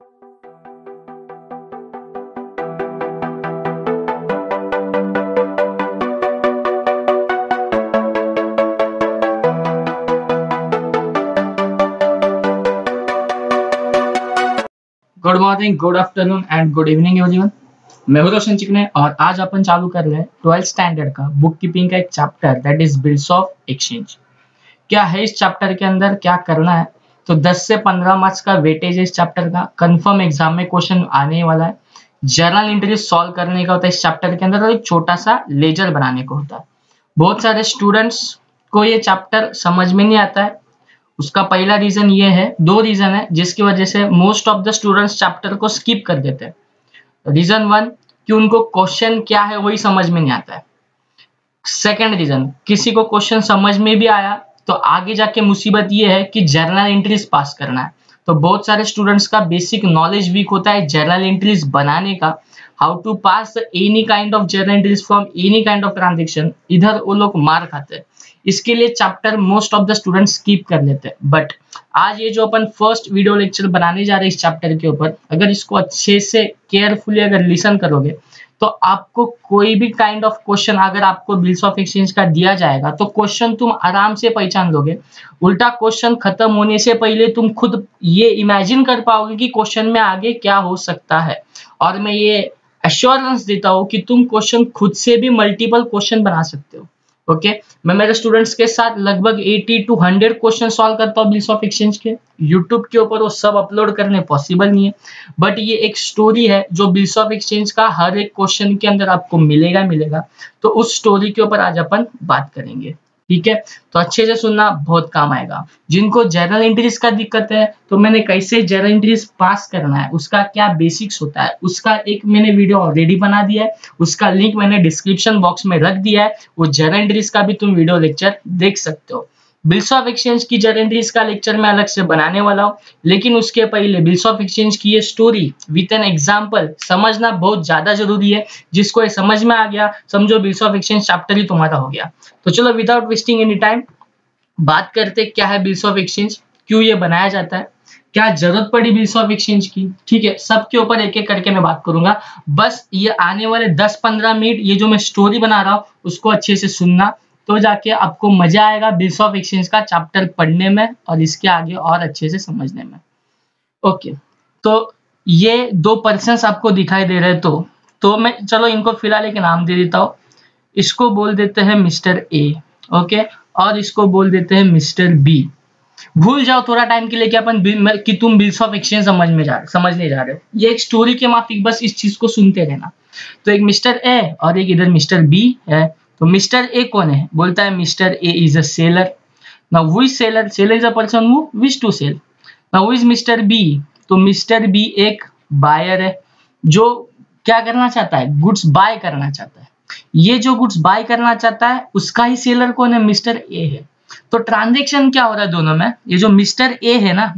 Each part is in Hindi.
Good morning, good afternoon and good evening everyone. मैं हूं रोशन चिकने और आज अपन चालू कर रहे हैं 12th स्टैंडर्ड का बुक कीपिंग का एक chapter that is bills of exchange. क्या है इस चैप्टर के अंदर, क्या करना है, तो 10 से 15 मार्क्स का वेटेज है इस चैप्टर का। कंफर्म एग्जाम में क्वेश्चन आने वाला है। जर्नल एंट्री सॉल्व करने का होता है इस चैप्टर के अंदर और एक छोटा सा लेजर बनाने को होता है। बहुत सारे स्टूडेंट्स को ये चैप्टर समझ में नहीं आता है। उसका पहला रीजन ये है, दो रीजन है जिसकी वजह से most of the students chapter को स्किप कर देते हैं। रीजन वन कि उनको क्वेश्चन क्या है वही समझ में नहीं आता है। सेकंड रीजन, किसी को क्वेश्चन समझ में भी आया तो आगे जाके मुसीबत ये है कि जर्नल एंट्रीज पास करना है। तो बहुत सारे स्टूडेंट्स का बेसिक नॉलेज वीक होता है जर्नल एंट्रीज बनाने का, how to pass any kind of journal entries from any kind of transaction. इधर वो लोग मार खाते हैं, इसके लिए chapter most of the student skip कर लेते हैं। बट आज ये जो अपन फर्स्ट वीडियो लेक्चर बनाने जा रहे हैं इस चैप्टर के ऊपर, अगर इसको अच्छे से केयरफुली अगर लिसन करोगे तो आपको कोई भी काइंड ऑफ क्वेश्चन अगर आपको बिल्स ऑफ एक्सचेंज का दिया जाएगा तो क्वेश्चन तुम आराम से पहचान लोगे। उल्टा क्वेश्चन खत्म होने से पहले तुम खुद ये इमेजिन कर पाओगे कि क्वेश्चन में आगे क्या हो सकता है। और मैं ये एश्योरेंस देता हूँ कि तुम क्वेश्चन खुद से भी मल्टीपल क्वेश्चन बना सकते हो। ओके मैं मेरे स्टूडेंट्स के साथ लगभग 80 to 100 क्वेश्चन सॉल्व करता हूँ बिल्स ऑफ एक्सचेंज के। यूट्यूब के ऊपर वो सब अपलोड करने पॉसिबल नहीं है, बट ये एक स्टोरी है जो बिल्स ऑफ एक्सचेंज का हर एक क्वेश्चन के अंदर आपको मिलेगा। तो उस स्टोरी के ऊपर आज अपन बात करेंगे, ठीक है। तो अच्छे से सुनना, बहुत काम आएगा। जिनको जर्नल एंट्रीज का दिक्कत है तो मैंने कैसे जर्नल एंट्रीज पास करना है, उसका क्या बेसिक्स होता है, उसका एक मैंने वीडियो ऑलरेडी बना दिया है। उसका लिंक मैंने डिस्क्रिप्शन बॉक्स में रख दिया है। वो जर्नल एंट्रीज का भी तुम वीडियो लेक्चर देख सकते हो। बिल्स ऑफ एक्सचेंज की जर्नल एंट्रीज का लेक्चर मैं अलग से बनाने वाला हूँ, लेकिन उसके पहले बिल्स ऑफ एक्सचेंज की ये स्टोरी विथ एन एग्जाम्पल समझना बहुत ज्यादा जरूरी है। जिसको ये समझ में आ गया, समझो बिल्स ऑफ एक्सचेंज चैप्टर ही तुम्हारा हो गया। तो चलो विदाउट वेस्टिंग एनी टाइम बात करते क्या है बिल्स ऑफ एक्सचेंज, क्यों ये बनाया जाता है, क्या जरूरत पड़ी बिल्स ऑफ एक्सचेंज की। ठीक है, सबके ऊपर एक एक करके मैं बात करूंगा। बस ये आने वाले 10-15 मिनट ये जो मैं स्टोरी बना रहा हूँ उसको अच्छे से सुनना, तो जाके आपको मजा आएगा बिल्स ऑफ एक्सचेंज का चैप्टर पढ़ने में और इसके आगे और अच्छे से समझने में। ओके तो ये दो पर्सन्स आपको दिखाई दे रहे हैं, तो मैं चलो इनको फिलहाल एक नाम दे देता हूँ। इसको बोल देते हैं मिस्टर ए, ओके, और इसको बोल देते हैं मिस्टर बी। भूल जाओ थोड़ा टाइम के लिए कि तुम बिल्स ऑफ एक्सचेंज समझने जा रहे हो। ये एक स्टोरी के माफिक बस इस चीज को सुनते रहना। तो एक मिस्टर ए और एक इधर मिस्टर बी है। तो मिस्टर ए कौन है, बोलता है mister A is a seller. Now who is seller? Seller is a person who wish to sell. Now who is mister B? तो मिस्टर बी एक बायर है जो क्या करना चाहता है, गुड्स बाय करना चाहता है। ये जो गुड्स बाय करना चाहता है उसका ही सेलर कौन है, मिस्टर ए है। तो ट्रांजैक्शन क्या हो रहा है दोनों में, ये जो मिस्टर ए है ना,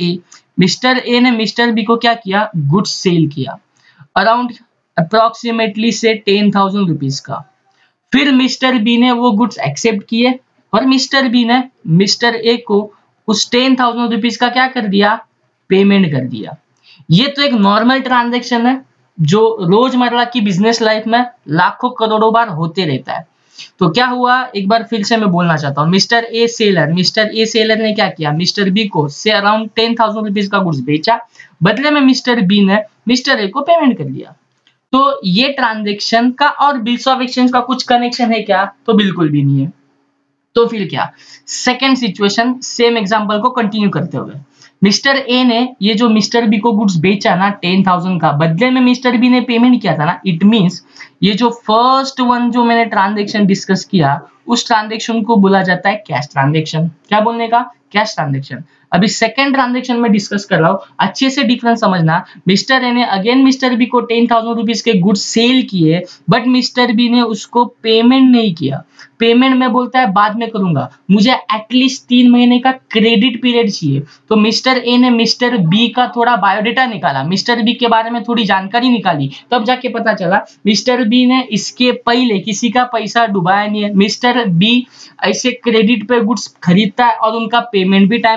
मिस्टर ए ने मिस्टर बी को क्या किया, गुड्स सेल किया अराउंड अप्रोक्सीमेटली से 10,000 रुपीज का। फिर मिस्टर बी ने वो गुड्स एक्सेप्ट किए और मिस्टर बी ने मिस्टर ए को उस 10,000 रुपीज का क्या कर दिया, पेमेंट कर दिया। ये तो एक नॉर्मल ट्रांजैक्शन है जो रोजमर्रा की बिजनेस लाइफ में लाखों करोड़ों बार होते रहता है। तो क्या हुआ, एक बार फिर से मैं बोलना चाहता हूँ। मिस्टर ए सेलर ने क्या किया, मिस्टर बी को से अराउंड 10,000 रुपीज का गुड्स बेचा, बदले में मिस्टर बी ने मिस्टर ए को पेमेंट कर दिया। तो ये ट्रांजैक्शन का और बिल्स ऑफ एक्सचेंज का कुछ कनेक्शन है क्या, तो बिल्कुल भी नहीं है। तो फिर क्या, सेकेंड सिचुएशन सेम एग्जांपल को कंटिन्यू करते हुए, मिस्टर ए ने ये जो मिस्टर बी को गुड्स बेचा ना 10,000 का, बदले में मिस्टर बी ने पेमेंट किया था ना, इट मींस ये जो फर्स्ट वन जो मैंने ट्रांजैक्शन डिस्कस किया उस ट्रांजैक्शन को बोला जाता है कैश ट्रांजैक्शन। क्या बोलने का, कैश ट्रांजैक्शन। अभी सेकंड ट्रांजैक्शन में डिस्कस कर रहा हूँ, अच्छे से डिफरेंस समझना। मिस्टर ए ने अगेन मिस्टर बी को 10,000 रुपीज के गुड्स सेल किए, बट मिस्टर बी ने उसको पेमेंट नहीं किया। पेमेंट में बोलता है बाद में करूंगा, मुझे एटलीस्ट 3 महीने का क्रेडिट पीरियड चाहिए। तो मिस्टर ए ने मिस्टर बी का थोड़ा बायोडेटा निकाला, मिस्टर बी के बारे में थोड़ी जानकारी निकाली, तब जाके पता चला मिस्टर बी ने इसके पहले किसी का पैसा डुबाया नहीं है। मिस्टर बी ऐसे क्रेडिट पे गुड्स खरीदता है और उनका पेमेंट भी टाइम पे कर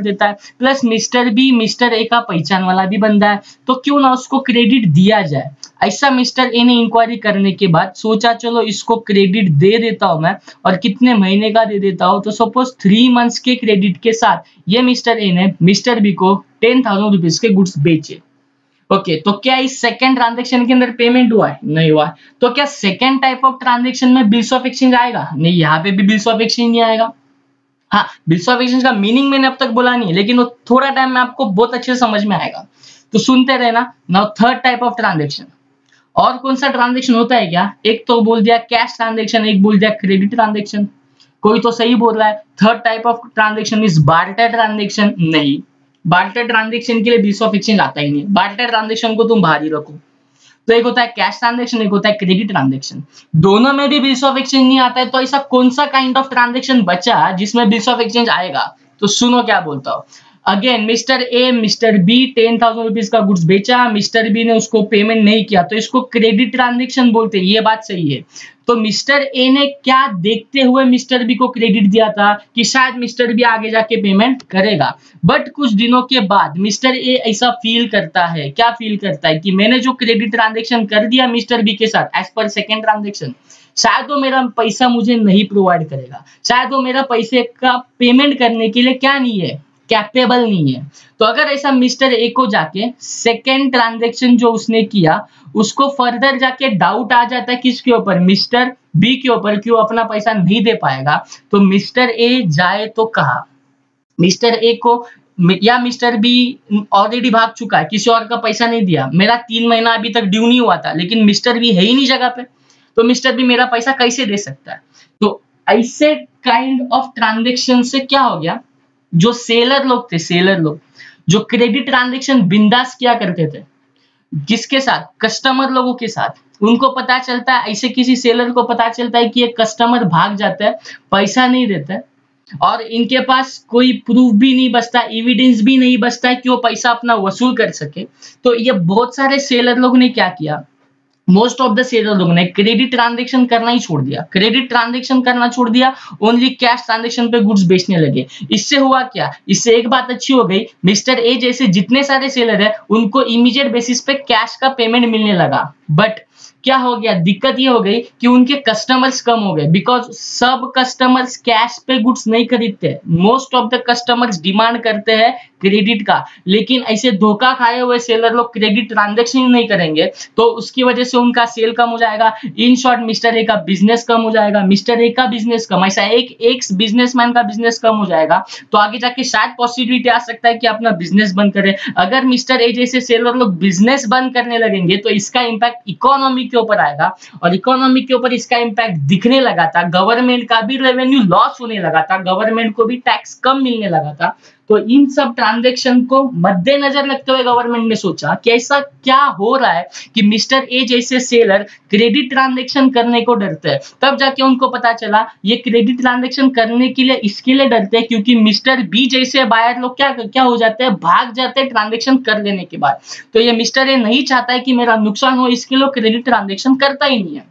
देता है, plus mister B mister A का पहचान वाला भी बंदा है, तो क्यों ना उसको क्रेडिट दिया जाए। ऐसा मिस्टर ए ने इंक्वायरी करने के बाद सोचा चलो इसको क्रेडिट दे देता हूं मैं, और कितने महीने का दे देता हूं, तो सपोज 3 मंथ्स के क्रेडिट के साथ ये मिस्टर ए ने मिस्टर बी को 10,000 रुपीज के गुड्स बेचे। ओके, तो क्या इस सेकंड ट्रांजेक्शन के अंदर पेमेंट हुआ है? नहीं हुआ है। तो क्या सेकंड टाइप ऑफ ट्रांजेक्शन में बिल्स ऑफ एक्सचेंज आएगा? नहीं, यहाँ पे भी बिल्स ऑफ एक्सचेंज नहीं आएगा। हाँ, बिल्स ऑफ एक्सचेंज का मीनिंग मैंने अब तक बोला नहीं है, लेकिन वो थोड़ा टाइम में आपको बहुत अच्छे से समझ में आएगा, तो सुनते रहना। Now third type of transaction, और कौन सा ट्रांजेक्शन होता है क्या? एक तो बोल दिया कैश ट्रांजेक्शन, एक बोल दिया क्रेडिट ट्रांजेक्शन। कोई तो सही बोल रहा है, third type of transaction is barter transaction. नहीं, बार्टर ट्रांजेक्शन के लिए बिल्स ऑफ एक्सचेंज आता ही नहीं, बार्टर ट्रांजेक्शन को तुम बाहर ही रखो। तो एक होता है कैश ट्रांजेक्शन, एक होता है क्रेडिट ट्रांजेक्शन, दोनों में भी बिल्स ऑफ एक्सचेंज नहीं आता है। तो ऐसा कौन सा काइंड ऑफ ट्रांजेक्शन बचा जिसमें बिल्स ऑफ एक्सचेंज आएगा? तो सुनो क्या बोलता हूं। Again mister A mister B 10,000 rupees का गुड्स बेचा, मिस्टर बी ने उसको पेमेंट नहीं किया, तो इसको क्रेडिट ट्रांजेक्शन बोलते हैं, ये बात सही है। तो मिस्टर ए ने क्या देखते हुए मिस्टर बी को क्रेडिट दिया था कि शायद मिस्टर बी आगे जाके पेमेंट करेगा, बट कुछ दिनों के बाद मिस्टर ए ऐसा फील करता है, क्या फील करता है कि मैंने जो क्रेडिट ट्रांजेक्शन कर दिया मिस्टर बी के साथ एज पर सेकेंड ट्रांजेक्शन, शायद वो मेरा पैसा मुझे नहीं प्रोवाइड करेगा, शायद वो मेरा पैसे का पेमेंट करने के लिए क्या नहीं है, कैपेबल नहीं है। तो अगर ऐसा मिस्टर ए को जाके सेकेंड ट्रांजेक्शन जो उसने किया उसको फर्दर जाके डाउट आ जाता है किसके ऊपर, मिस्टर बी के ऊपर, कि वो अपना पैसा नहीं दे पाएगा, तो मिस्टर ए जाए तो कहा मिस्टर ए को, या मिस्टर बी ऑलरेडी भाग चुका है, किसी और का पैसा नहीं दिया, मेरा 3 महीना अभी तक ड्यू नहीं हुआ था, लेकिन मिस्टर बी है ही नहीं जगह पे, तो मिस्टर बी मेरा पैसा कैसे दे सकता है। तो ऐसे काइंड ऑफ ट्रांजेक्शन से क्या हो गया, जो सेलर लोग थे, सेलर लोग जो क्रेडिट ट्रांजेक्शन बिंदास किया करते थे, किसके साथ, कस्टमर लोगों के साथ, उनको पता चलता है, ऐसे किसी सेलर को पता चलता है कि ये कस्टमर भाग जाता है, पैसा नहीं देता है, और इनके पास कोई प्रूफ भी नहीं बचता, एविडेंस भी नहीं बचता है कि वो पैसा अपना वसूल कर सके। तो ये बहुत सारे सेलर लोग ने क्या किया, मोस्ट ऑफ द सेलर लोगों ने क्रेडिट ट्रांजेक्शन करना ही छोड़ दिया, क्रेडिट ट्रांजेक्शन करना छोड़ दिया, ओनली कैश ट्रांजेक्शन पे गुड्स बेचने लगे। इससे हुआ क्या, इससे एक बात अच्छी हो गई, मिस्टर ए जैसे जितने सारे सेलर है उनको इमीडिएट बेसिस पे कैश का पेमेंट मिलने लगा। बट क्या हो गया, दिक्कत ये हो गई कि उनके कस्टमर्स कम हो गए, बिकॉज सब कस्टमर्स कैश पे गुड्स नहीं खरीदते, most of the customers demand करते हैं क्रेडिट का, लेकिन ऐसे धोखा खाए हुए सेलर लोग क्रेडिट ट्रांजेक्शन नहीं करेंगे, तो उसकी वजह से उनका सेल कम हो जाएगा। इन शॉर्ट मिस्टर ए का बिजनेस कम हो जाएगा, मिस्टर ए का बिजनेस कम, ऐसा एक बिजनेसमैन का बिजनेस कम हो जाएगा, तो आगे जाके शायद पॉसिबिलिटी आ सकता है कि अपना बिजनेस बंद करे। अगर मिस्टर ए जैसे सेलर लोग बिजनेस बंद करने लगेंगे तो इसका इंपैक्ट इकोनॉमी के ऊपर आएगा, और इकोनॉमी के ऊपर इसका इंपैक्ट दिखने लगा था, गवर्नमेंट का भी रेवेन्यू लॉस होने लगा था, गवर्नमेंट को भी टैक्स कम मिलने लगा था। तो इन सब ट्रांजैक्शन को मद्देनजर रखते हुए गवर्नमेंट ने सोचा कि ऐसा क्या हो रहा है कि मिस्टर ए जैसे सेलर क्रेडिट ट्रांजैक्शन करने को डरते हैं। तब जाके उनको पता चला ये क्रेडिट ट्रांजैक्शन करने के लिए इसके लिए डरते हैं क्योंकि मिस्टर बी जैसे बायर लोग क्या हो जाते हैं, भाग जाते हैं ट्रांजैक्शन कर लेने के बाद। तो ये मिस्टर ए नहीं चाहता है कि मेरा नुकसान हो, इसके लिए क्रेडिट ट्रांजैक्शन करता ही नहीं है।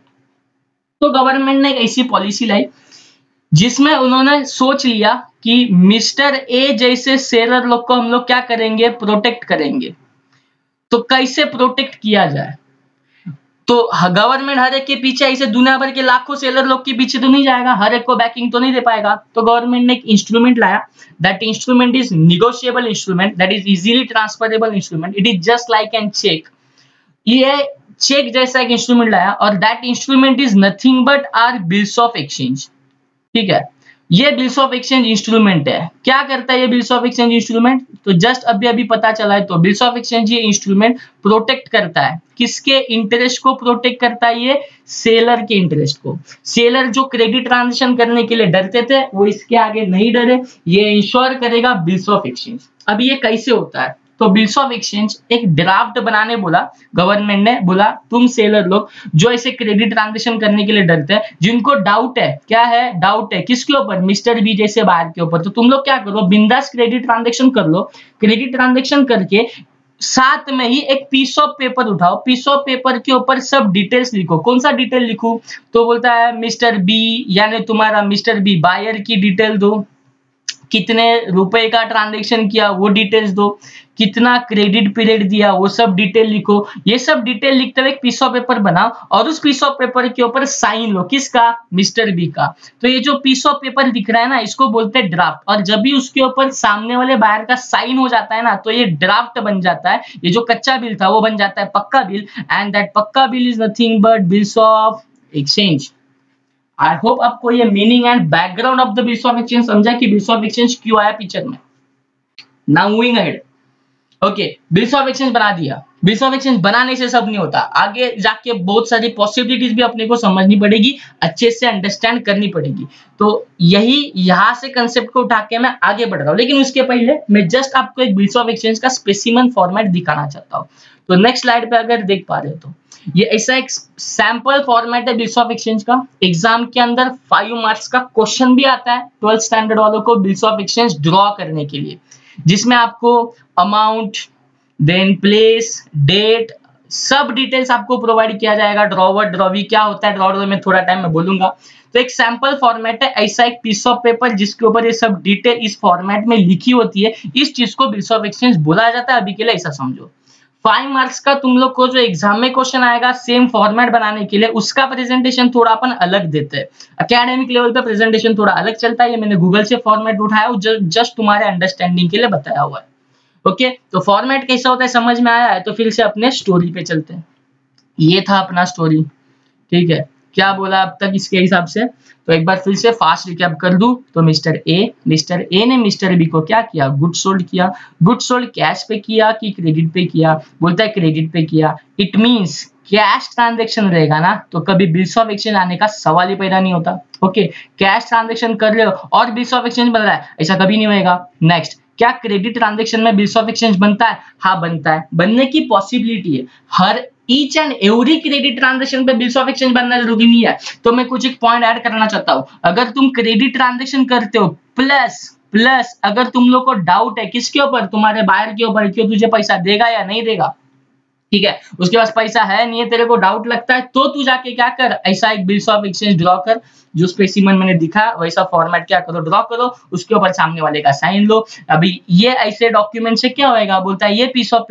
तो गवर्नमेंट ने एक ऐसी पॉलिसी लाई जिसमें उन्होंने सोच लिया कि मिस्टर ए जैसे सेलर लोग को हम लोग क्या करेंगे, प्रोटेक्ट करेंगे। तो कैसे प्रोटेक्ट किया जाए, तो गवर्नमेंट हर एक के पीछे ऐसे दुनिया भर के लाखों सेलर लोग के पीछे तो नहीं जाएगा, हर एक को बैकिंग तो नहीं दे पाएगा। तो गवर्नमेंट ने एक इंस्ट्रूमेंट लाया, that instrument is negotiable instrument, that is easily transferable instrument, it is just like an cheque. ये चेक जैसा एक इंस्ट्रूमेंट लाया और that instrument is nothing but are bills of exchange. ठीक है, ये बिल्स ऑफ एक्सचेंज इंस्ट्रूमेंट है। क्या करता है ये बिल्स ऑफ एक्सचेंज इंस्ट्रूमेंट, तो जस्ट अभी पता चला है। तो बिल्स ऑफ एक्सचेंज ये इंस्ट्रूमेंट प्रोटेक्ट करता है, किसके इंटरेस्ट को प्रोटेक्ट करता है, ये सेलर के इंटरेस्ट को। सेलर जो क्रेडिट ट्रांजेक्शन करने के लिए डरते थे वो इसके आगे नहीं डरे, ये इंश्योर करेगा बिल्स ऑफ एक्सचेंज। अब ये कैसे होता है, तो बिल्स ऑफ एक्सचेंज एक ड्राफ्ट बनाने बोला गवर्नमेंट ने, बोला तुम सेलर लोग जो ऐसे क्रेडिट ट्रांजेक्शन करने के लिए डरते हैं, जिनको डाउट है, क्या है डाउट है किसके ऊपर, मिस्टर बी जैसे बायर के ऊपर, तो तुम लोग क्या करो, बिंदास क्रेडिट ट्रांजेक्शन कर लो। क्रेडिट ट्रांजेक्शन करके साथ में ही एक पीस ऑफ पेपर उठाओ, पीस ऑफ पेपर के ऊपर सब डिटेल्स लिखो। कौन सा डिटेल लिखूं, तो बोलता है मिस्टर बी यानी तुम्हारा मिस्टर बी बायर की डिटेल दो, कितने रुपए का ट्रांजैक्शन किया वो डिटेल्स दो, कितना क्रेडिट पीरियड दिया वो सब डिटेल लिखो। ये सब डिटेल लिखते हुए एक पीस ऑफ पेपर बनाओ और उस पीस ऑफ पेपर के ऊपर साइन लो, किसका? मिस्टर बी का। तो ये जो पीस ऑफ पेपर दिख रहा है ना, इसको बोलते हैं ड्राफ्ट। और जब भी उसके ऊपर सामने वाले बायर का साइन हो जाता है ना, तो ये ड्राफ्ट बन जाता है। ये जो कच्चा बिल था वो बन जाता है पक्का बिल, एंड दैट पक्का bill is nothing but bills of exchange. I hope आपको ये meaning and background of the bills of exchange समझा कि बिल्स ऑफ एक्सचेंज क्यों आया पिक्चर में। Now moving ahead. Okay, bills of exchange बना दिया। बिल्स ऑफ एक्सचेंज बनाने से सब नहीं होता, आगे जाके बहुत सारी पॉसिबिलिटीज भी अपने को समझनी पड़ेगी, अच्छे से अंडरस्टैंड करनी पड़ेगी। तो यही यहां से कंसेप्ट को उठा के मैं आगे बढ़ रहा हूं, लेकिन उसके पहले मैं जस्ट आपको एक बिल्स ऑफ एक्सचेंज का स्पेसिमन फॉर्मेट दिखाना चाहता हूं। तो नेक्स्ट स्लाइड पे अगर देख पा रहे हो तो ये ऐसा एक सैंपल फॉर्मेट है बिल्स ऑफ एक्सचेंज का। एग्जाम के अंदर 5 मार्क्स का क्वेश्चन भी आता है 12th स्टैंडर्ड वालों को बिल्स ऑफ एक्सचेंज ड्रॉ करने के लिए, जिसमें आपको अमाउंट, देन प्लेस, डेट, सब डिटेल्स आपको प्रोवाइड किया जाएगा। ड्रॉवर ड्रॉवी क्या होता है, ड्रॉवर में थोड़ा टाइम में बोलूंगा। तो एक सैंपल फॉर्मेट है, ऐसा एक पीस ऑफ पेपर जिसके ऊपर ये सब डिटेल इस फॉर्मेट में लिखी होती है, इस चीज को बिल्स ऑफ एक्सचेंज बोला जाता है। अभी के लिए ऐसा समझो। 5 मार्क्स का तुम लोग को जो एग्जाम में क्वेश्चन आएगा सेम फॉर्मेट बनाने के लिए, उसका प्रेजेंटेशन थोड़ा अपन अलग देते हैं। एकेडमिक लेवल पे प्रेजेंटेशन थोड़ा अलग चलता है, ये मैंने गूगल से फॉर्मेट उठाया और जस्ट तुम्हारे अंडरस्टैंडिंग के लिए बताया हुआ है। ओके, तो फॉर्मेट कैसा होता है समझ में आया है, तो फिर से अपने स्टोरी पे चलते हैं। ये था अपना स्टोरी, ठीक है। क्या बोला अब तक इसके हिसाब से, तो एक बार फिर से फास्ट रिकैप कर दूं। तो मिस्टर ए ने मिस्टर बी को क्या किया? गुड सोल्ड किया। गुड सोल्ड कैश पे किया कि क्रेडिट पे किया? बोलता है क्रेडिट पे किया। इट मींस कैश ट्रांजैक्शन रहेगा ना, तो कभी बिल्स ऑफ एक्सचेंज आने का सवाल ही पैदा नहीं होता। ओके, कैश ट्रांजैक्शन कर रहे हो और बिल्स ऑफ एक्सचेंज बन रहा है, ऐसा कभी नहीं होएगा। नेक्स्ट, क्या क्रेडिट ट्रांजैक्शन में बिल्स ऑफ एक्सचेंज बनता है? हाँ बनता है, बनने की पॉसिबिलिटी है। हर each and every credit transaction पे बिल्स ऑफ एक्सचेंज बनना जरूरी नहीं है। तो मैं कुछ एक पॉइंट ऐड करना चाहता हूं। अगर तुम क्रेडिट ट्रांजैक्शन करते हो प्लस अगर तुम लोग को डाउट है किसके ऊपर, तुम्हारे बायर के ऊपर, क्यों तुझे पैसा देगा या नहीं देगा, ठीक है, उसके पास पैसा है नहीं है, तेरे को डाउट लगता है, तो तू जाके क्या कर, ऐसा एक बिल्स ऑफ एक्सचेंज ड्रॉ कर। जो स्पेसिमन मैंने दिखा वैसा फॉर्मेट क्या करो, ड्रॉ करो, उसके ऊपर सामने वाले का साइन लो। अभी ये ऐसे डॉक्यूमेंट से क्या होएगा, बोलता है ये पीस ऑफ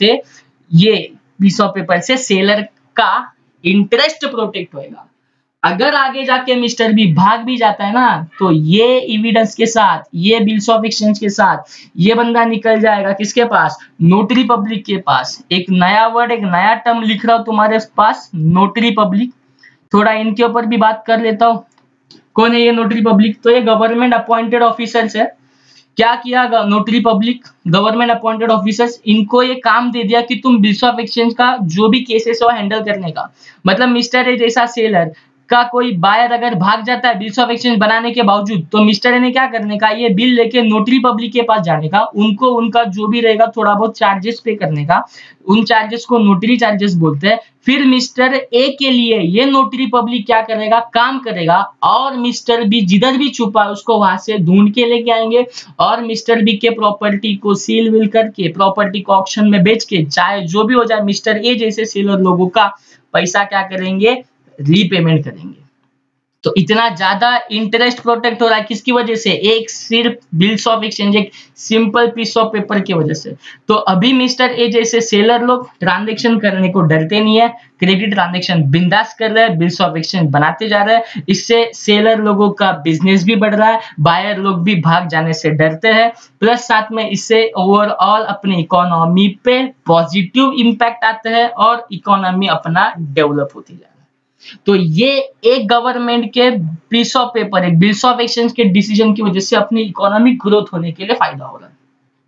पेपर से सेलर का इंटरेस्ट प्रोटेक्ट होएगा। अगर आगे जाके मिस्टर बी भाग भी जाता है ना, तो ये एविडेंस के साथ, ये बिल्स ऑफ एक्सचेंज के साथ ये बंदा निकल जाएगा किसके पास? नोटरी पब्लिक के पास। एक नया वर्ड, एक नया टर्म लिख रहा हूं तुम्हारे पास, नोटरी पब्लिक। थोड़ा इनके ऊपर भी बात कर लेता हूं। कौन है ये नोटरी पब्लिक? तो ये गवर्नमेंट अपॉइंटेड ऑफिसर्स है। क्या किया notary public, government appointed officers, इनको ये काम दे दिया कि तुम बिल्स ऑफ एक्सचेंज का जो भी केसेस हो हैंडल करने का। मतलब मिस्टर ए जैसा सेलर का कोई बायर अगर भाग जाता है बिल्स ऑफ एक्सचेंज बनाने के बावजूद, तो मिस्टर ए ने क्या करने का, ये बिल लेके नोटरी पब्लिक के पास जाने का, उनको उनका जो भी रहेगा थोड़ा बहुत चार्जेस पे करने का। उन चार्जेस को नोटरी चार्जेस बोलते हैं। फिर मिस्टर ए के लिए ये नोटरी पब्लिक क्या करेगा, काम करेगा, और मिस्टर बी जिधर भी छुपा है उसको वहां से ढूंढ के लेके आएंगे, और मिस्टर बी के प्रॉपर्टी को सील विल करके, प्रॉपर्टी को ऑक्शन में बेच के, चाहे जो भी हो जाए, मिस्टर ए जैसे सेलर लोगों का पैसा क्या करेंगे, रीपेमेंट करेंगे। तो इतना ज्यादा इंटरेस्ट प्रोटेक्ट हो रहा है किसकी वजह से? एक सिर्फ बिल्स ऑफ एक्सचेंज, एक सिंपल पीस ऑफ पेपर की वजह से। तो अभी मिस्टर ए जैसे सेलर लोग ट्रांजैक्शन करने को डरते नहीं है, क्रेडिट ट्रांजैक्शन बिंदास कर रहे हैं, बिल्स ऑफ एक्सचेंज बनाते जा रहे हैं। इससे सेलर लोगों का बिजनेस भी बढ़ रहा है, बायर लोग भी भाग जाने से डरते हैं, प्लस साथ में इससे ओवरऑल अपनी इकोनॉमी पे पॉजिटिव इंपैक्ट आता है और इकोनॉमी अपना डेवलप होती जा रही है। तो ये एक गवर्नमेंट के पीस ऑफ पेपर, एक बिल्स ऑफ एक्सचेंज के डिसीजन की वजह से अपनी इकोनॉमिक ग्रोथ होने के लिए फायदा हो रहा है।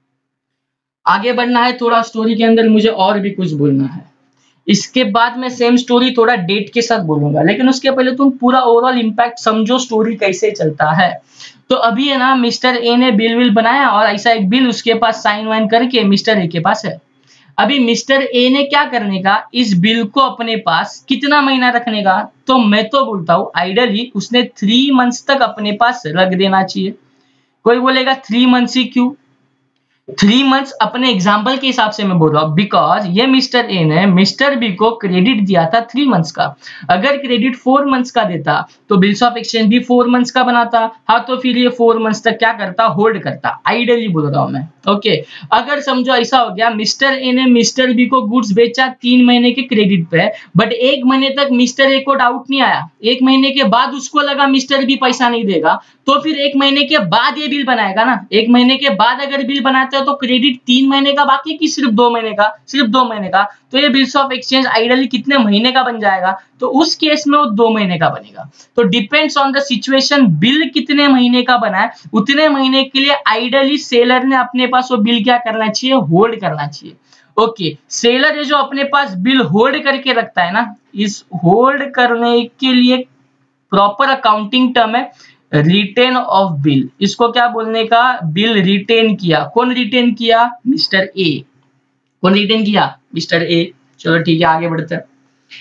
आगे बढ़ना है थोड़ा स्टोरी के अंदर, मुझे और भी कुछ बोलना है। इसके बाद मैं सेम स्टोरी थोड़ा डेट के साथ बोलूंगा, लेकिन उसके पहले तुम पूरा ओवरऑल इंपैक्ट समझो, स्टोरी कैसे चलता है। तो अभी है ना, मिस्टर ए ने बिल बनाया और ऐसा एक बिल उसके पास साइन वाइन करके मिस्टर ए के पास है। अभी मिस्टर ए ने क्या करने का, इस बिल को अपने पास कितना महीना रखने का, तो मैं तो बोलता हूं आइडियली उसने 3 मंथ्स तक अपने पास रख देना चाहिए। कोई बोलेगा 3 मंथ्स ही क्यों? 3 मंथ्स अपने एग्जाम्पल के हिसाब से मैं बोल रहा हूँ, बिकॉज ये मिस्टर ए ने मिस्टर बी को क्रेडिट दिया था 3 मंथ्स का। अगर क्रेडिट 4 मंथ्स का देता तो बिल्स ऑफ एक्सचेंज भी 4 मंथ्स का बनाता। हाँ, तो फिर ये 4 मंथ्स तक क्या करता, होल्ड करता। आइडियली बोल रहा हूँ मैं। ओके, अगर समझो ऐसा हो गया, मिस्टर ए ने मिस्टर बी को गुड्स बेचा 3 महीने के क्रेडिट पे, बट 1 महीने तक मिस्टर ए को डाउट नहीं आया, 1 महीने के बाद उसको लगा मिस्टर बी पैसा नहीं देगा, तो फिर 1 महीने के बाद ये बिल बनाएगा ना। 1 महीने के बाद अगर बिल बनाते हो तो क्रेडिट 3 महीने का बाकी कि सिर्फ 2 महीने का, सिर्फ 2 महीने का, तो ये बिल्स ऑफ एक्सचेंज आइडियली कितने महीने का बन जाएगा, तो उस केस में वो 2 महीने का बनेगा। तो depends on the situation, bill कितने महीने का बना है उतने महीने के लिए आइडियली सेलर ने अपने पास वो बिल क्या करना चाहिए, होल्ड करना चाहिए। ओके, सेलर ये जो अपने पास बिल होल्ड करके रखता है ना, इस होल्ड करने के लिए प्रॉपर अकाउंटिंग टर्म है रिटेन ऑफ बिल। इसको क्या बोलने का, बिल रिटेन किया। कौन रिटेन किया, मिस्टर ए। कौन रिटेन किया, मिस्टर ए। चलो ठीक है, आगे बढ़ते हैं।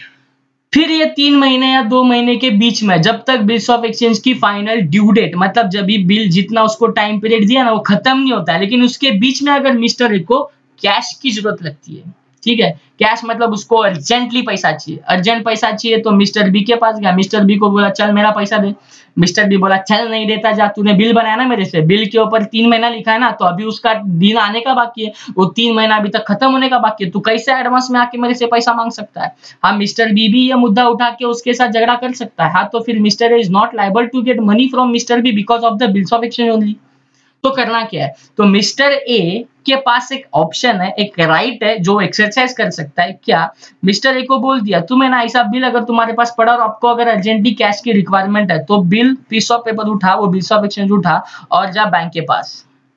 फिर ये 3 महीने या 2 महीने के बीच में, जब तक बिल्स ऑफ एक्सचेंज की फाइनल ड्यू डेट, मतलब जब भी बिल जितना उसको टाइम पीरियड दिया ना वो खत्म नहीं होता है, लेकिन उसके बीच में अगर मिस्टर ए को कैश की जरूरत लगती है, ठीक है, कैश मतलब उसको अर्जेंटली पैसा चाहिए, अर्जेंट पैसा चाहिए, तो मिस्टर बी के पास गया, मिस्टर बी को बोला चल मेरा पैसा दे। मिस्टर बी बोला चल नहीं देता, जा, तूने बिल बनाया ना मेरे से, बिल के ऊपर 3 महीना लिखा है ना, तो अभी उसका दिन आने का बाकी है, वो 3 महीना अभी तक खत्म होने का बाकी है, तू कैसे एडवांस में आके मेरे से पैसा मांग सकता है। हाँ, मिस्टर बी भी ये मुद्दा उठा के उसके साथ झगड़ा कर सकता है। हाँ, तो फिर mister A is not liable to get money from mister B because of the bills of exchange only. तो करना क्या है, तो मिस्टर ए के पास एक ऑप्शन है, एक राइट है जो एक्सरसाइज कर सकता है। क्या, मिस्टर ए को बोल दिया तुम्हें ना ऐसा बिल अगर तुम्हारे पास पड़ा और आपको अगर अर्जेंटली कैश की रिक्वायरमेंट है, तो बिल पीस ऑफ पेपर उठा, वो बिल्स ऑफ एक्सचेंज उठा और जा बैंक के पास।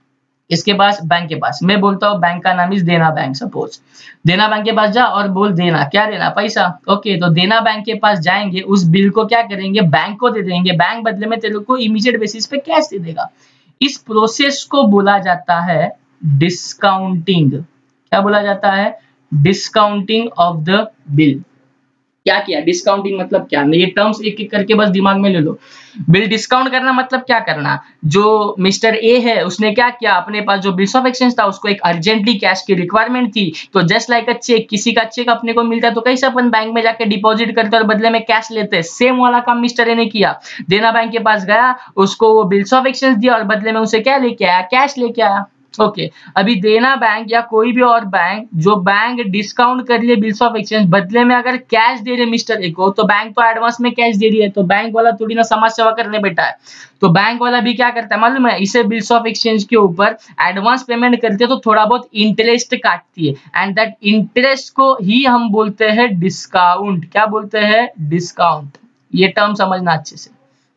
इसके पास, बैंक के पास, मैं बोलता हूँ बैंक का नाम इज देना बैंक, सपोज देना बैंक के पास जा और बोल देना, क्या देना, पैसा। ओके, तो देना बैंक के पास जाएंगे, उस बिल को क्या करेंगे, बैंक को दे देंगे, बैंक बदले में तेरे को इमीडिएट बेसिस पे कैश दे देगा। इस प्रोसेस को बोला जाता है डिस्काउंटिंग। क्या बोला जाता है, डिस्काउंटिंग ऑफ द बिल। क्या किया, डिस्काउंटिंग मतलब क्या, ये टर्म्स एक एक करके बस दिमाग में ले लो। बिल डिस्काउंट करना मतलब क्या करना, जो मिस्टर ए है उसने क्या किया, अपने पास जो बिल्स ऑफ एक्सचेंज था उसको एक अर्जेंटली कैश की रिक्वायरमेंट थी, तो जस्ट लाइक अ चेक, किसी का चेक अपने को मिलता है तो कैसे अपन बैंक में जाके डिपॉजिट करते और बदले में कैश लेते हैं, सेम वाला काम मिस्टर ए ने किया। देना बैंक के पास गया, उसको वो बिल्स ऑफ एक्सचेंज दिया और बदले में उसे क्या लेके आया, कैश लेके आया। ओके, अभी देना बैंक या कोई भी और बैंक, जो बैंक डिस्काउंट कर लिए बिल्स ऑफ एक्सचेंज, बदले में अगर कैश दे रहे मिस्टर ए को, तो बैंक तो एडवांस में कैश दे रही है, तो बैंक वाला थोड़ी ना समाज सेवा करने बैठा है, तो बैंक वाला भी क्या करता है मालूम है, इसे बिल्स ऑफ एक्सचेंज के ऊपर एडवांस पेमेंट करते तो थोड़ा बहुत इंटरेस्ट काटती है, एंड दैट इंटरेस्ट को ही हम बोलते हैं डिस्काउंट। क्या बोलते हैं, डिस्काउंट। ये टर्म समझना अच्छे से,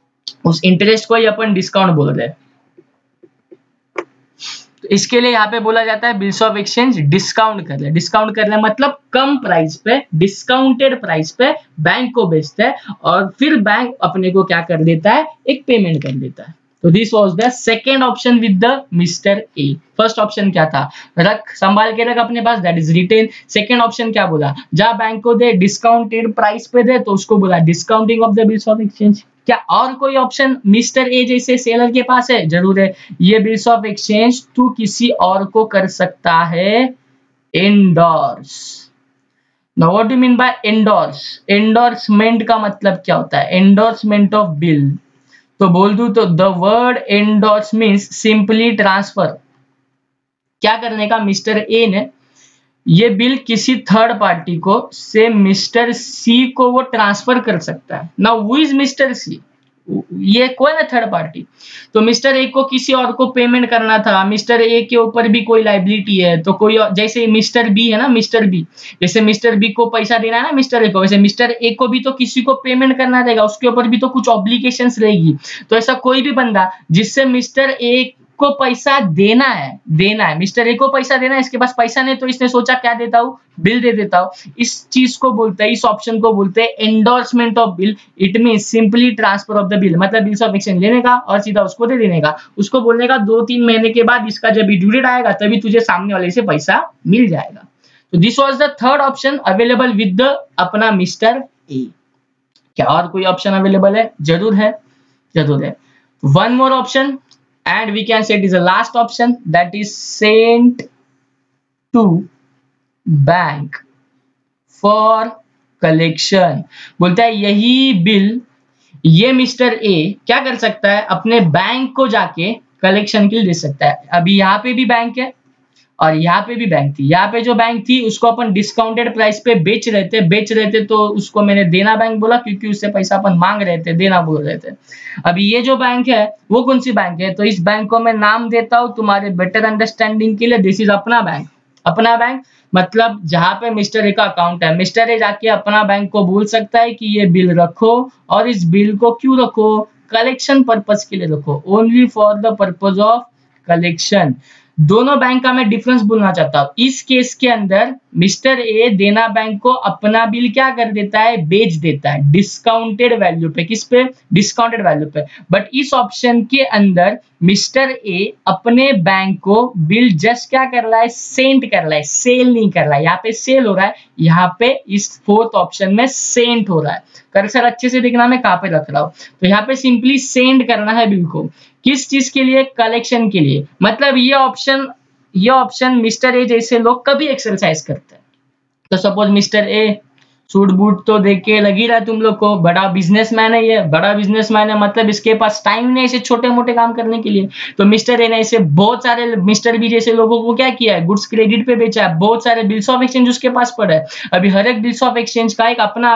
उस इंटरेस्ट को ही अपन डिस्काउंट बोल रहे हैं। तो इसके लिए यहाँ पे बोला जाता है बिल्स ऑफ एक्सचेंज डिस्काउंट कर ले। डिस्काउंट कर ले मतलब कम प्राइस पे, डिस्काउंटेड प्राइस पे बैंक को बेचता है और फिर बैंक अपने को क्या कर देता है, एक पेमेंट कर देता है। तो this was the second option with the mister A. First option क्या था, रख, संभाल के रख अपने पास, that is retain. Second option क्या बोला, जा बैंक को दे, डिस्काउंटेड प्राइस पे दे, तो उसको बोला discounting of the bills of exchange. क्या और कोई ऑप्शन मिस्टर ए जैसे सेलर के पास है, जरूर है। ये बिल्स ऑफ एक्सचेंज तू किसी और को कर सकता है, endorse. Now what do mean by endorse, endorsement का मतलब क्या होता है, एंडोर्समेंट ऑफ बिल, तो बोल दूं तो the word endorse means simply transfer. क्या करने का, मिस्टर ए ने ये बिल किसी थर्ड पार्टी को से मिस्टर सी को वो ट्रांसफर कर सकता है। Now who is mister C, ये कौन है थर्ड पार्टी, तो मिस्टर ए को किसी और को पेमेंट करना था, मिस्टर ए के ऊपर भी कोई लाइबिलिटी है, तो कोई जैसे मिस्टर बी है ना, मिस्टर बी, जैसे मिस्टर बी को पैसा देना है ना मिस्टर ए को, वैसे मिस्टर ए को भी तो किसी को पेमेंट करना रहेगा, उसके ऊपर भी तो कुछ ऑब्लिगेशंस रहेगी। तो ऐसा कोई भी बंदा जिससे मिस्टर ए को पैसा देना है, मिस्टर ए को पैसा देना है, इसके पास पैसा नहीं, तो इसने सोचा क्या देता हूँ, बिल दे देता हूँ। इस चीज को बोलते हैं, इस ऑप्शन को बोलते हैं endorsement of bill. It mean simply transfer of the bill, मतलब बिल्स ऑफ एक्सचेंज लेने का और सीधा उसको दे देने का, उसको बोलने का 2-3 महीने के बाद इसका जब ड्यू डेट आएगा तभी तुझे सामने वाले से पैसा मिल जाएगा। तो this was the third option available with the अपना मिस्टर ए। क्या और कोई ऑप्शन अवेलेबल है, जरूर है, जरूर है। One more option, and we can say it is the last option, that is sent to bank for collection। बोलता है यही बिल ये मिस्टर ए क्या कर सकता है, अपने बैंक को जाके कलेक्शन के लिए दे सकता है। अभी यहाँ पे भी बैंक है और यहाँ पे भी बैंक थी, यहाँ पे जो बैंक थी उसको अपन डिस्काउंटेड प्राइस पे बेच रहे थे तो उसको मैंने देना बैंक बोला, क्योंकि उससे पैसा अपन मांग रहे थे, देना बोल रहे थे। अभी ये जो बैंक है वो कौन सी बैंक है, तो इस बैंक को मैं नाम देता हूँ तुम्हारे बेटर अंडरस्टैंडिंग के लिए, दिस इज अपना बैंक। अपना बैंक मतलब जहां पे मिस्टर ए का अकाउंट है, मिस्टर ए जाके अपना बैंक को बोल सकता है कि ये बिल रखो, और इस बिल को क्यों रखो, कलेक्शन पर्पस के लिए रखो, only for the purpose of collection. दोनों बैंक का मैं डिफरेंस बोलना चाहता हूं। इस केस के अंदर मिस्टर ए देना बैंक को अपना बिल क्या कर देता है, बेच देता है डिस्काउंटेड वैल्यू पे। किस पे, डिस्काउंटेड वैल्यू पे। बट इस ऑप्शन के अंदर मिस्टर ए अपने बैंक को बिल जस्ट क्या कर रहा है, सेंड कर रहा है, सेल नहीं कर रहा है। यहाँ पे सेल हो रहा है, यहाँ पे इस फोर्थ ऑप्शन में सेंड हो रहा है। कर्सर अच्छे से देखना मैं कहाँ पे रख रहा हूँ, तो यहाँ पे सिंपली सेंड करना है बिल को। किस चीज के लिए, कलेक्शन के लिए। मतलब ये ऑप्शन मिस्टर ए जैसे लोग कभी एक्सरसाइज करते हैं। तो suppose mister A suit boot तो देख के लग ही रहा है तुम लोग को, बड़ा बिजनेसमैन है ये, बड़ा बिजनेसमैन है मतलब इसके पास टाइम नहीं ऐसे छोटे मोटे काम करने के लिए। तो मिस्टर ए ने ऐसे बहुत सारे मिस्टर बी जैसे लोगों को क्या किया है, गुड्स क्रेडिट पे बेचा है, बहुत सारे बिल्स ऑफ एक्सचेंज उसके पास पड़ा है। अभी हर एक बिल्स ऑफ एक्सचेंज का एक अपना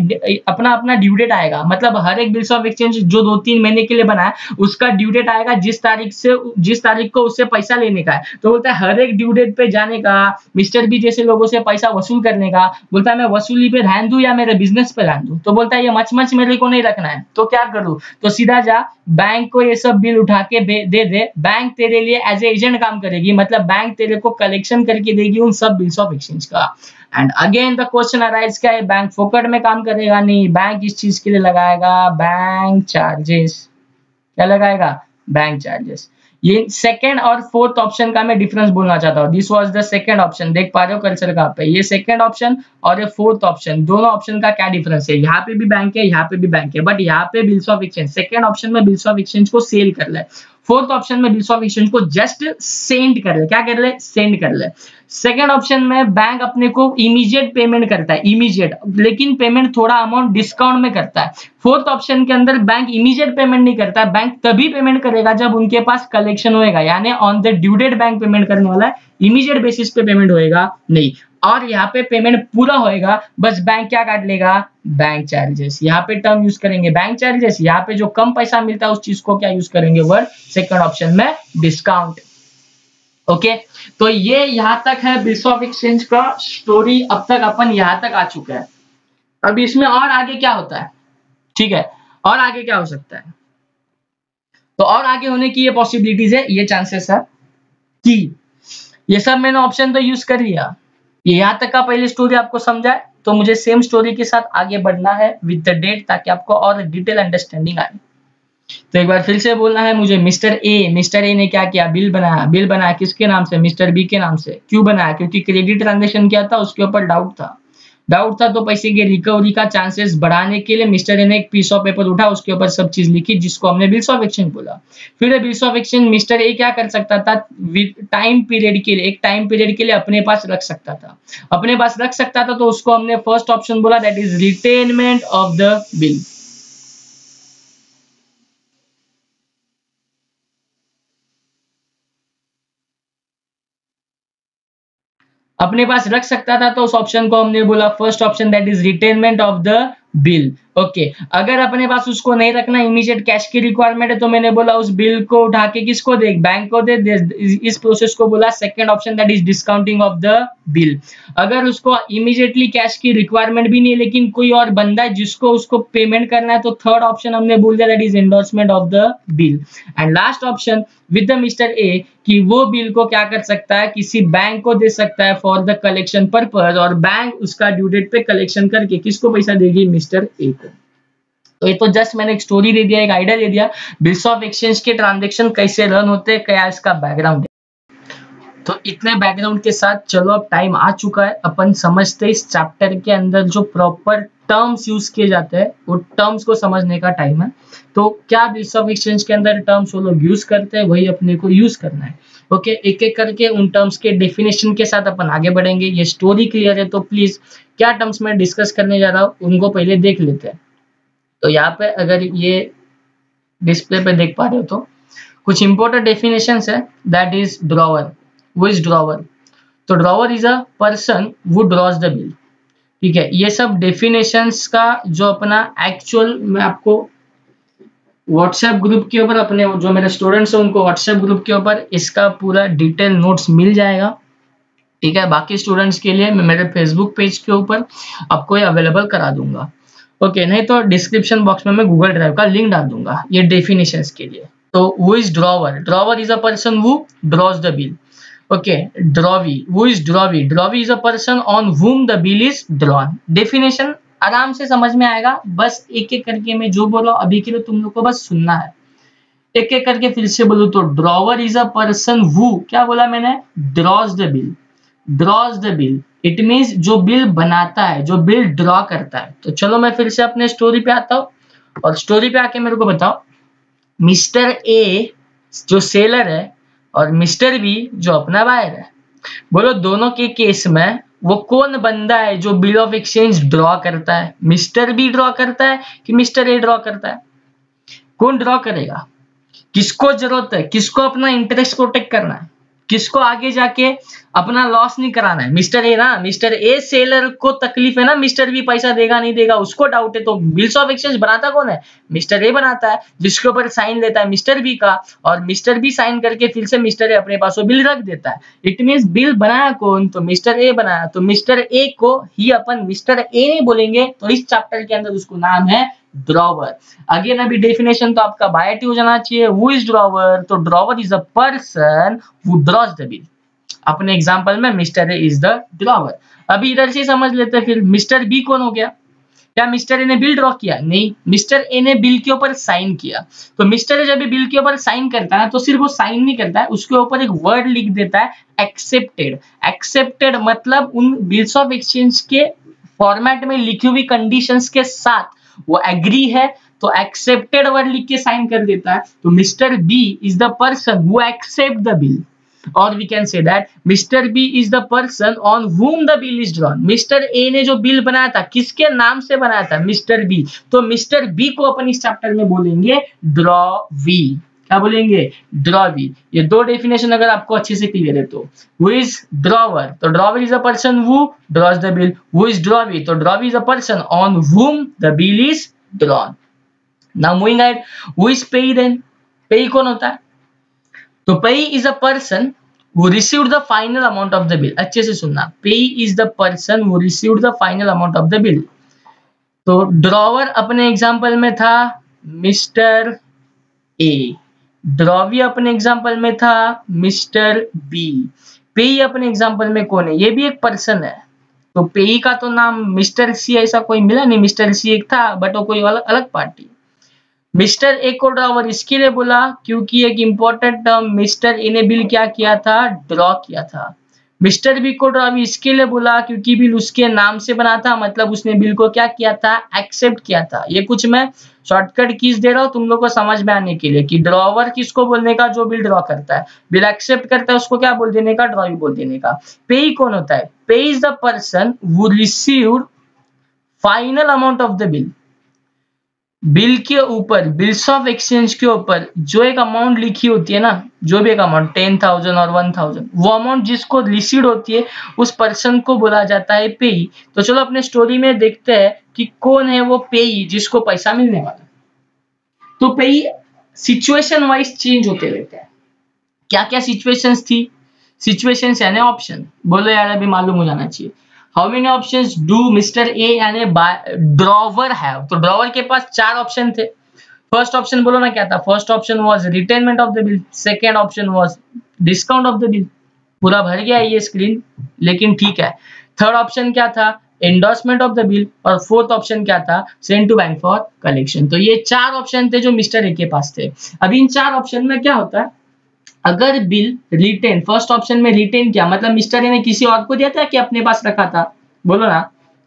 अपना ड्यू डेट आएगा, मतलब हर एक बिल्स ऑफ एक्सचेंज जो 2-3 महीने के लिए बना है उसका ड्यू डेट आएगा, जिस तारीख को उससे पैसा लेने का है। तो बोलता है हर एक ड्यू डेट पे जाने का, मिस्टर बी जैसे लोगों से पैसा वसूल करने का। बोलता है मैं वसूली ध्यान दूं या मेरे बिजनेस पे ध्यान दूं, तो बोलता है ये मच मेरे को नहीं रखना है, तो क्या करूं, तो सीधा जा बैंक को ये सब बिल उठा के दे दे। बैंक तेरे लिए एज ए एजेंट काम करेगी, मतलब बैंक तेरे को कलेक्शन करके देगी उन सब बिल्स ऑफ एक्सचेंज का। And again the question arise क्या है, बैंक फोकट में काम करेगा नहीं, बैंक इस चीज के लिए लगाएगा बैंक चार्जेस। क्या लगाएगा, बैंक चार्जेस। ये सेकंड और फोर्थ ऑप्शन का मैं डिफरेंस बोलना चाहता हूँ। This was the second option, देख पा रहे हो कर्सर कहाँ पे, ये सेकंड ऑप्शन और ये फोर्थ ऑप्शन, दोनों ऑप्शन का क्या डिफरेंस है। यहाँ पे भी बैंक है, यहाँ पे भी बैंक है, बट यहाँ पे bills of exchange, second option में बिल्स ऑफ एक्सचेंज को सेल कर ले, फोर्थ ऑप्शन में बिल्स ऑफ एक्सचेंज को जस्ट सेंड कर ले। क्या कर ले, सेंड कर ले। सेकंड ऑप्शन में बैंक अपने को इमीडिएट पेमेंट करता है, इमीडिएट, लेकिन पेमेंट थोड़ा अमाउंट डिस्काउंट में करता है। फोर्थ ऑप्शन के अंदर बैंक इमीडिएट पेमेंट नहीं करता है, बैंक तभी पेमेंट करेगा जब उनके पास कलेक्शन होएगा, यानी on the due date bank payment करने वाला है, इमीडिएट बेसिस पे पेमेंट होएगा नहीं। और यहाँ पे पेमेंट पूरा होएगा, बस बैंक क्या काट लेगा, बैंक चार्जेस। यहाँ पे टर्म यूज करेंगे बैंक चार्जेस, यहाँ पे जो कम पैसा मिलता है उस चीज को क्या यूज करेंगे, वर्ड सेकंड ऑप्शन में डिस्काउंट। ओके, तो ये यहाँ तक है बिल्स ऑफ एक्सचेंज का स्टोरी। अब तक अपन यहाँ तक आ चुके हैं। अब इसमें और आगे क्या होता है, ठीक है, और आगे क्या हो सकता है, तो और आगे होने की ये पॉसिबिलिटीज है, ये चांसेस है कि ये सब मैंने ऑप्शन तो यूज कर लिया। ये यहाँ तक का पहले स्टोरी आपको समझाए, तो मुझे सेम स्टोरी के साथ आगे बढ़ना है विद द डेट, ताकि आपको और डिटेल अंडरस्टैंडिंग आए। तो एक बार फिर से बोलना है मुझे, मिस्टर ए ने क्या किया, बिल बनाया किसके नाम से, मिस्टर बी के नाम से। क्यों बनाया, क्योंकि क्रेडिट ट्रांजेक्शन किया था, उसके ऊपर डाउट था, तो पैसे की रिकवरी का चांसेस बढ़ाने के लिए मिस्टर ए ने एक पीस ऑफ पेपर उठा, उसके ऊपर सब चीज लिखी, जिसको हमने बिल्स ऑफ एक्सचेंज बोला। फिर bills of exchange mister A क्या कर सकता था, टाइम पीरियड के लिए, एक टाइम पीरियड के लिए अपने पास रख सकता था, तो उसको हमने फर्स्ट ऑप्शन बोला, that is retainment of the bill. अपने पास रख सकता था, तो उस ऑप्शन को हमने बोला first option, that is retainment of the bill. Okay, अगर अपने पास उसको नहीं रखना, इमीडिएट कैश की रिक्वायरमेंट है, तो मैंने बोला उस बिल को उठा के किसको दे, बैंक को दे। इस प्रोसेस को बोला second option, that is discounting of the bill. अगर उसको इमीडिएटली कैश की रिक्वायरमेंट भी नहीं है, लेकिन कोई और बंदा है जिसको उसको पेमेंट करना है, तो थर्ड ऑप्शन हमने बोल दिया, that is endorsement of the bill. And last option with the mister A, कि वो बिल को क्या कर सकता है, किसी बैंक को दे सकता है फॉर द कलेक्शन पर्पस, और बैंक उसका ड्यू डेट पे कलेक्शन करके किसको पैसा देगी, मिस्टर ए को। तो ये तो जस्ट मैंने एक स्टोरी दे दिया, एक आइडिया दे दिया, बिल्स ऑफ एक्सचेंज के ट्रांजैक्शन कैसे रन होते हैं, क्या इसका बैकग्राउंड है। तो इतने बैकग्राउंड के साथ चलो अब टाइम आ चुका है, अपन समझते इस चैप्टर के अंदर जो प्रॉपर टर्म्स यूज किए जाते हैं, वो टर्म्स को समझने का टाइम है। तो क्या बिल्स ऑफ एक्सचेंज के अंदर टर्म्स वो लोग यूज करते हैं वही अपने को यूज करना है। ओके, एक एक करके उन टर्म्स के डेफिनेशन के साथ अपन आगे बढ़ेंगे। ये स्टोरी क्लियर है तो प्लीज क्या टर्म्स में डिस्कस करने जा रहा हूँ उनको पहले देख लेते हैं। तो यहाँ पे अगर ये डिस्प्ले पे देख पा रहे हो तो कुछ इंपॉर्टेंट डेफिनेशंस है। That is drawer. Who is drawer? तो drawer is a person who draws the bill. ठीक है, ये सब डेफिनेशंस का जो अपना एक्चुअल मैं आपको व्हाट्सएप ग्रुप के ऊपर अपने जो मेरे स्टूडेंट्स हैं उनको व्हाट्सएप ग्रुप के ऊपर इसका पूरा डिटेल नोट्स मिल जाएगा। ठीक है, बाकी स्टूडेंट्स के लिए मैं मेरे फेसबुक पेज के ऊपर आपको ये अवेलेबल करा दूंगा। ओके, नहीं तो डिस्क्रिप्शन बॉक्स में मैं गूगल ड्राइव का लिंक डाल दूंगा ये डेफिनेशंस के लिए। तो who is drawer? Drawer is a person who draws the bill. Okay, drawee, who is drawee? Drawee is a person on whom the bill is drawn. Definition आराम से समझ में आएगा, बस एक एक करके मैं जो बोल रहा हूँ अभी के लिए तुम लोग को बस सुनना है। एक एक करके फिर से बोलूं तो drawer is a person who, क्या बोला मैंने? Draws the bill. Draws the bill it means जो बिल बनाता है, जो बिल ड्रॉ करता है। तो चलो मैं फिर से अपने स्टोरी पे आता हूँ और स्टोरी पे आके मेरे को बताओ, मिस्टर ए जो सेलर है और मिस्टर बी जो अपना बायर है, बोलो दोनों के केस में वो कौन बंदा है जो बिल ऑफ एक्सचेंज ड्रॉ करता है? मिस्टर बी ड्रॉ करता है कि मिस्टर ए ड्रॉ करता है? कौन ड्रॉ करेगा? किसको जरूरत है? किसको अपना इंटरेस्ट प्रोटेक्ट करना है? किसको आगे जाके अपना लॉस नहीं कराना है? मिस्टर ए ना। मिस्टर ए सेलर को तकलीफ है ना, मिस्टर बी पैसा देगा नहीं देगा उसको डाउट है। तो बिल्स ऑफ एक्सचेंज बनाता कौन है? मिस्टर ए बनाता है, जिसके ऊपर साइन लेता है मिस्टर बी का, और मिस्टर बी साइन करके फिर से मिस्टर ए अपने पास वो बिल रख देता है। इट मीन्स बिल बनाया कौन? तो मिस्टर ए बनाया। तो मिस्टर ए को ही अपन मिस्टर ए नहीं बोलेंगे, तो इस चैप्टर के अंदर उसको नाम है ड्रॉवर। अगेन अभी डेफिनेशन तो आपका बाय हो जाना चाहिए। Who is drawer? तो drawer is a person who draws the bill. अपने एग्जांपल में mister A is the drawer. अभी इधर से समझ लेते हैं फिर मिस्टर बी कौन हो गया? क्या मिस्टर ए ने बिल ड्रॉ किया? नहीं, मिस्टर ए ने बिल के ऊपर साइन किया। तो मिस्टर ए जब भी बिल के ऊपर साइन करता है तो सिर्फ वो साइन नहीं करता है, उसके ऊपर एक वर्ड लिख देता है एक्सेप्टेड। एक्सेप्टेड मतलब उन बिल्स ऑफ एक्सचेंज के फॉर्मेट में लिखी हुई कंडीशंस के साथ वो एग्री है, तो एक्सेप्टेड वर्ड लिख के साइन कर देता है। तो mister B is the person who accept the bill, और we can say that mister B is the person on whom the bill is drawn. Mister A ने जो बिल बनाया था किसके नाम से बनाया था? Mister B. तो मिस्टर बी को अपन इस चैप्टर में बोलेंगे ड्रॉवी। क्या बोलेंगे? ड्रॉवी। ये दो डेफिनेशन अगर आपको अच्छे से क्लियर है तो हु इज ड्रॉवर? तो drawer is a person who draws the bill. Who is drawee? तो drawee is a person on whom the bill is drawn. Now moving ahead, who is payee then? Payee कौन होता है? तो payee is a person who received the final amount of the bill। अच्छे से सुनना, payee is the person who received the final amount of the bill। तो ड्रॉवर अपने एग्जांपल में था मिस्टर ए, ड्रॉवी अपने एग्जांपल में था मिस्टर बी, पेई अपने एग्जांपल में कौन है? ये भी एक पर्सन है। तो पेई का तो नाम मिस्टर सी ऐसा कोई मिला नहीं, मिस्टर सी एक था बट वो कोई अलग अलग पार्टी। मिस्टर ए को ड्रॉवर इसके लिए बोला क्योंकि एक इंपॉर्टेंट टर्म मिस्टर ए ने बिल क्या किया था? ड्रॉ किया था। मिस्टर बी को ड्रॉवर इसके लिए बोला क्योंकि बिल उसके नाम से बना था, मतलब उसने बिल को क्या किया था? एक्सेप्ट किया था। ये कुछ मैं शॉर्टकट कीज दे रहा हूँ तुम लोग को समझ में आने के लिए कि ड्रॉवर किसको बोलने का? जो बिल ड्रॉ करता है, बिल एक्सेप्ट करता है उसको क्या बोल देने का? ड्रॉवी बोल देने का। पेई कौन होता है? Payee is the person who received final amount of the bill. Bill के ऊपर, बिल्स ऑफ एक्सचेंज के ऊपर जो एक अमाउंट लिखी होती है ना, जो भी एक अमाउंट 10,000 और 1,000, वो अमाउंट जिसको रिसीव्ड होती है उस पर्सन को बोला जाता है पेई। तो चलो अपने स्टोरी में देखते हैं कि कौन है वो पेई जिसको पैसा मिलने वाला। तो पेई सिचुएशन वाइज चेंज होते रहते हैं। क्या क्या सिचुएशंस थी? सिचुएशंस यानी ऑप्शन, बोलो यार अभी मालूम हो जाना चाहिए। How many options do mister A यानी ड्रॉवर हैव? तो ड्रॉवर के पास 4 ऑप्शन थे। फर्स्ट ऑप्शन बोलो ना क्या था? First option was retainment of the bill, second option was discount of the bill. पूरा भर गया है ये स्क्रीन, लेकिन ठीक है। थर्ड ऑप्शन क्या था? एंडोर्समेंट ऑफ द बिल, और फोर्थ ऑप्शन क्या था? Send to bank for collection. तो ये 4 ऑप्शन थे जो मिस्टर ए के पास थे। अभी इन 4 ऑप्शन में क्या होता है? अगर बिल रिटेन, फर्स्ट ऑप्शन में रिटेन किया मतलब मिस्टर ए ने किसी और को दिया था कि अपने पास रखा था? बोलो ना।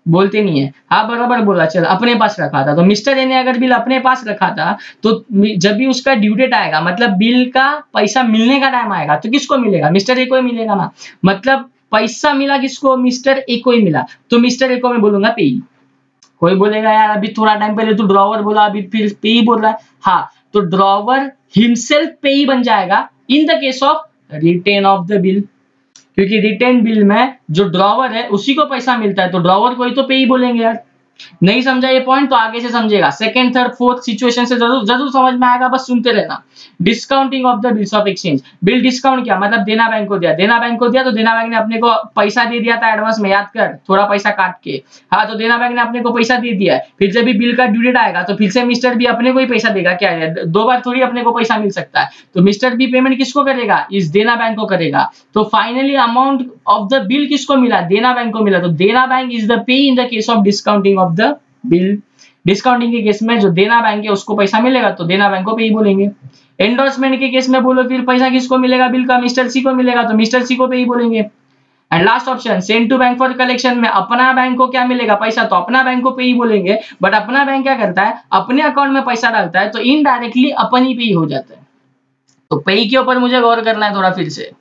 बोलते नहीं है। हाँ बराबर बोला, चल अपने पास रखा था। तो मिस्टर ए ने अगर बिल अपने पास रखा था तो जब भी उसका ड्यू डेट आएगा, मतलब बिल का पैसा मिलने का टाइम आएगा, तो किसको मिलेगा? मिस्टर ए को ही मिलेगा ना। मतलब पैसा मिला किसको? मिस्टर ए को ही मिला। तो मिस्टर ए को मैं बोलूंगा पेई। कोई बोलेगा यार अभी थोड़ा टाइम पहले तो ड्रॉवर बोला, अभी फिर पेई बोल रहा है। हाँ, तो ड्रॉवर हिमसेल्फ पेई बन जाएगा in the case of retain of the bill, क्योंकि रिटेन बिल में जो ड्रॉवर है उसी को पैसा मिलता है, तो ड्रॉवर को ही तो पे ही बोलेंगे यार। नहीं समझा ये पॉइंट तो आगे से समझेगा, सेकंड थर्ड फोर्थ सिचुएशन से जरूर जरूर समझ में आएगा, बस सुनते रहना। Discounting of the bills of exchange. Bill discount किया मतलब देना बैंक को दिया, देना बैंक को दिया तो देना बैंक ने अपने को पैसा दे दिया था एडवांस में, याद कर, थोड़ा पैसा काट के। हाँ, तो देना बैंक ने अपने को पैसा दे दिया है, फिर जब भी बिल का ड्यू डेट आएगा तो फिर से मिस्टर भी अपने को ही पैसा देगा। क्या है, दो बार थोड़ी अपने को पैसा मिल सकता है। तो मिस्टर भी पेमेंट किसको करेगा? इस देना बैंक को करेगा। तो finally amount of the bill किसको मिला? देना बैंक को मिला। तो देना bank is the payee in the case of discounting of the bill. Discounting के केस में जो देना बैंक है उसको पैसा मिलेगा, तो देना बैंक को पे ही बोलेंगे। एंडोर्समेंट के केस में बोलो फिर पैसा किसको मिलेगा? बिल का मिस्टर सी को मिलेगा, तो मिस्टर सी को पे ही बोलेंगे। And last option send to bank for collection में अपना बैंक को क्या मिलेगा? पैसा, तो अपना बैंक को पे ही बोलेंगे। बट अपना बैंक क्या करता है? अपने अकाउंट में पैसा डालता है, तो इनडायरेक्टली अपन ही पे ही हो जाता है। तो पे के ऊपर मुझे गौर करना है थोड़ा, फिर से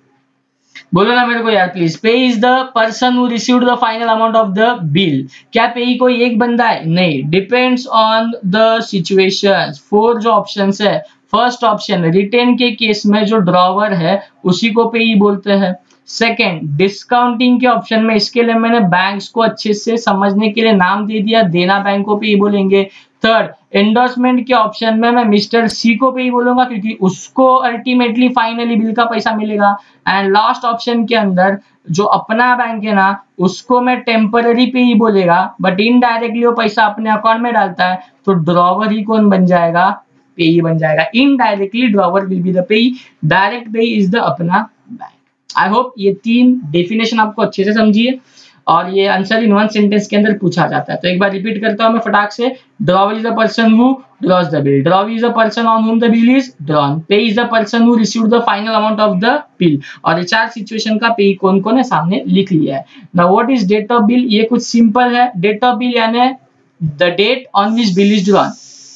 बोलो ना मेरे को यार please. Payee is the person who received the final amount of the bill. क्या पे कोई एक बंदा है? नहीं, depends on the situation. Four जो ऑप्शन है, फर्स्ट ऑप्शन रिटेन के केस में जो ड्रॉवर है उसी को पे बोलते हैं। सेकेंड, डिस्काउंटिंग के ऑप्शन में, इसके लिए मैंने बैंक्स को अच्छे से समझने के लिए नाम दे दिया, देना बैंक को पे ही बोलेंगे। थर्ड, एंडोर्समेंट के ऑप्शन में मैं मिस्टर सी को पे ही बोलूंगा, क्योंकि उसको अल्टीमेटली फाइनली बिल का पैसा मिलेगा। एंड लास्ट ऑप्शन के अंदर जो अपना बैंक है ना, उसको मैं टेम्पररी पे ही बोलेगा, बट इनडायरेक्टली वो पैसा अपने अकाउंट में डालता है, तो ड्रॉवर ही कौन बन जाएगा? पे ही बन जाएगा। Indirectly drawer will be the payee, direct payee is the अपना बैंक। आई होप ये तीन डेफिनेशन आपको अच्छे से समझिए, और ये आंसर इन वन सेंटेंस के अंदर पूछा जाता है। तो एक बार रिपीट करता हूं मैं फटाक से। Drawer is the person who draws the bill. Draw is the person on whom the bill is drawn. Pay is the person who received the final amount of the bill. और ये चार सिचुएशन का पे कौन कौन है सामने लिख लिया है। Now what is date of bill? ये कुछ सिंपल है। Date of bill यानी the date on which bill is drawn.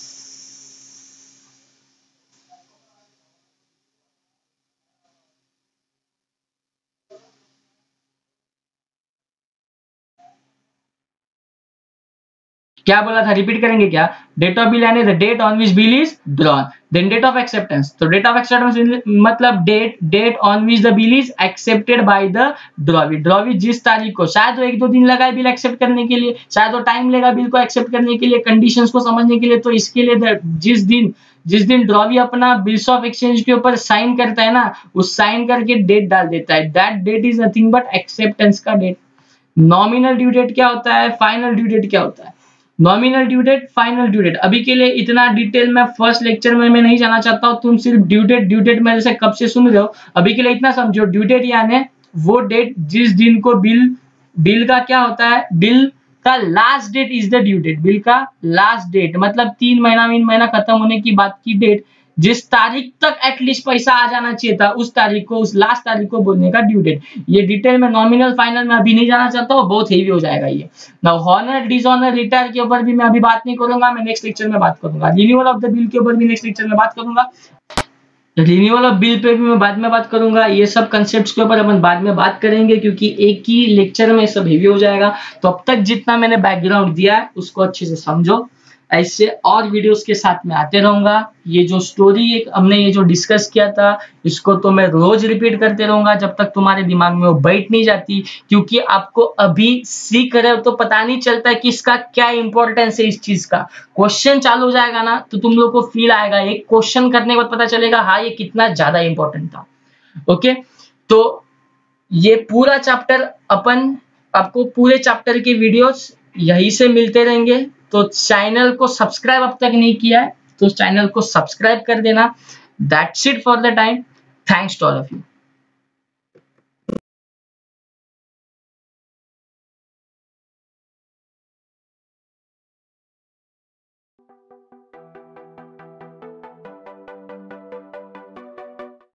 क्या बोला था, रिपीट करेंगे क्या? डेट ऑफ बिल यानी the date on which bill is drawn. Then date of acceptance, तो डेट ऑफ एक्सेप्टेंस मतलब date on which the bill is accepted by the drawee. Drawee जिस तारीख को, शायद वो एक दो दिन लगा है बिल एक्सेप्ट करने के लिए, शायद वो टाइम लेगा बिल को एक्सेप्ट करने के लिए, कंडीशंस को समझने के लिए। तो इसके लिए जिस दिन ड्रॉवी अपना बिल्स ऑफ एक्सचेंज के ऊपर साइन करता है ना, उस साइन करके डेट डाल देता है। That date is nothing but acceptance का डेट। नॉमिनल ड्यू डेट क्या होता है? फाइनल ड्यू डेट क्या होता है? Nominal due date, final due date, अभी के लिए इतना डिटेल में फर्स्ट लेक्चर में मैं नहीं जाना चाहता हूं। तुम सिर्फ ड्यू डेट में जैसे कब से सुन रहे हो, अभी के लिए इतना समझो। ड्यू डेट यानी वो डेट जिस दिन को बिल का क्या होता है, बिल का last date is the due date. Bill का लास्ट डेट मतलब 3 महीना खत्म होने की बात की डेट, जिस तारीख तक एटलीस्ट पैसा आ जाना चाहिए था, उस तारीख को, उस लास्ट तारीख को बोलने का ड्यू डेट। ये डिटेल में नॉमिनल फाइनल में अभी नहीं जाना चाहता हूँ, बहुत हेवी हो जाएगा ये। नाउ हॉनर डिसऑनर रिटायर के ऊपर भी मैं अभी बात नहीं करूंगा, मैं नेक्स्ट लेक्चर में बात करूंगा। रिन्यूअल ऑफ द बिल के ऊपर भी नेक्स्ट लेक्चर में बात करूंगा। रिन्यूअल ऑफ बिल पे भी मैं बाद में बात करूंगा। ये सब कंसेप्ट्स के ऊपर अपन बाद में बात करेंगे, क्योंकि एक ही लेक्चर में सब हेवी हो जाएगा। तो अब तक जितना मैंने बैकग्राउंड दिया है उसको अच्छे से समझो। ऐसे और वीडियोस के साथ में आते रहूंगा। ये जो स्टोरी एक हमने ये जो डिस्कस किया था, इसको तो मैं रोज रिपीट करते रहूंगा जब तक तुम्हारे दिमाग में वो बैठ नहीं जाती। क्योंकि आपको अभी सीख रहे हो तो पता नहीं चलता कि इसका क्या इंपॉर्टेंस है। इस चीज का क्वेश्चन चालू हो जाएगा ना, तो तुम लोग को फील आएगा, एक क्वेश्चन करने के बाद पता चलेगा हाँ ये कितना ज्यादा इंपॉर्टेंट था। ओके, तो ये पूरा चैप्टर अपन, आपको पूरे चैप्टर के वीडियोस यहीं से मिलते रहेंगे। तो चैनल को सब्सक्राइब अब तक नहीं किया है तो चैनल को सब्सक्राइब कर देना। That's it for the time. Thanks to all of you.